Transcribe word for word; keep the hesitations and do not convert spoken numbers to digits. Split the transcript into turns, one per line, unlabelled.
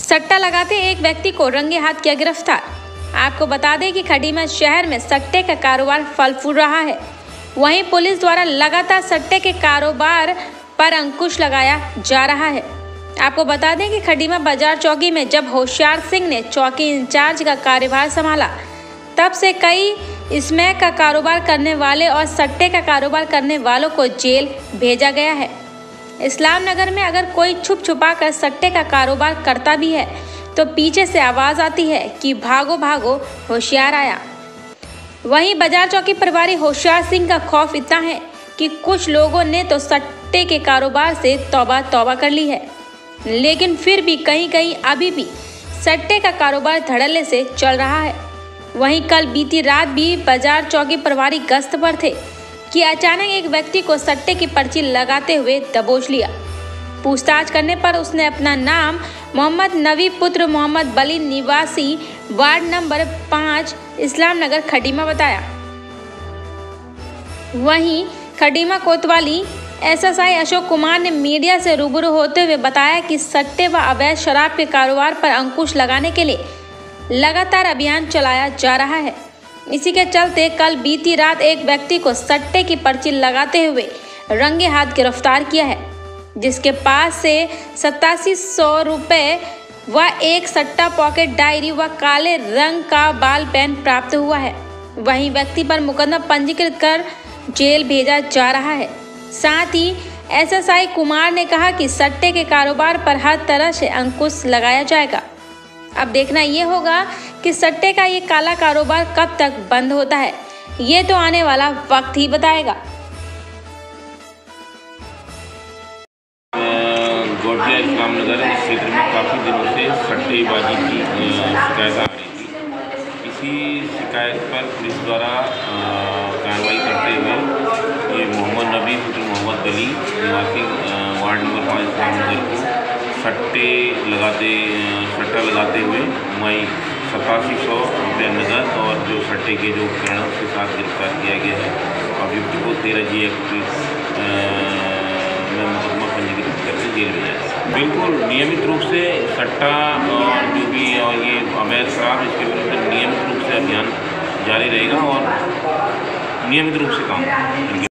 सट्टा लगाते एक व्यक्ति को रंगे हाथ किया गिरफ्तार। आपको बता दें कि खटीमा शहर में सट्टे का कारोबार फल फूल रहा है। वहीं पुलिस द्वारा लगातार सट्टे के कारोबार पर अंकुश लगाया जा रहा है। आपको बता दें कि खटीमा बाजार चौकी में जब होशियार सिंह ने चौकी इंचार्ज का कार्यभार संभाला, तब से कई स्मैक का कारोबार करने वाले और सट्टे का कारोबार करने वालों को जेल भेजा गया है। इस्लाम नगर में अगर कोई छुप छुपा कर सट्टे का कारोबार करता भी है तो पीछे से आवाज़ आती है कि भागो भागो होशियार आया। वहीं बाजार चौकी प्रभारी होशियार सिंह का खौफ इतना है कि कुछ लोगों ने तो सट्टे के कारोबार से तौबा तौबा कर ली है, लेकिन फिर भी कहीं कहीं अभी भी सट्टे का कारोबार धड़ल्ले से चल रहा है। वहीं कल बीती रात भी बाजार चौकी प्रभारी गश्त पर थे कि अचानक एक व्यक्ति को सट्टे की पर्ची लगाते हुए दबोच लिया। पूछताछ करने पर उसने अपना नाम मोहम्मद नबी पुत्र मोहम्मद बली निवासी वार्ड नंबर पाँच इस्लाम नगर खटीमा बताया। वहीं खटीमा कोतवाली एसएसआई अशोक कुमार ने मीडिया से रूबरू होते हुए बताया कि सट्टे व अवैध शराब के कारोबार पर अंकुश लगाने के लिए लगातार अभियान चलाया जा रहा है। इसी के चलते कल बीती रात एक व्यक्ति को सट्टे की पर्ची लगाते हुए रंगे हाथ गिरफ्तार किया है, जिसके पास से सतासी सौ रुपये व एक सट्टा पॉकेट डायरी व काले रंग का बाल पेन प्राप्त हुआ है। वहीं व्यक्ति पर मुकदमा पंजीकृत कर जेल भेजा जा रहा है। साथ ही एसएसआई कुमार ने कहा कि सट्टे के कारोबार पर हर तरह से अंकुश लगाया जाएगा। अब देखना ये होगा कि सट्टे का ये काला कारोबार कब तक बंद होता है, ये तो आने वाला वक्त ही बताएगा।
गोटिया इस्लाम नगर इस क्षेत्र में काफ़ी दिनों से सट्टेबाजी की शिकायत आ रही थी। इसी शिकायत पर पुलिस द्वारा कार्रवाई करते हुए ये मोहम्मद नबी पुत्र मोहम्मद बली निवासी वार्ड नंबर पाँच इस्लाम नगर को सट्टे लगाते सट्टा लगाते हुए मई सतासी सौ रुपये नगद और जो सट्टे के जो उपकरण उसके साथ गिरफ्तार किया गया है। अभियुक्त को तेरह जी एक्ट में मुकदमा पंजीकृत करके जेल भेजा। बिल्कुल नियमित रूप से सट्टा और जो भी और ये अवैध शराब इसके विरुद्ध नियमित रूप से अभियान जारी रहेगा और नियमित रूप से काम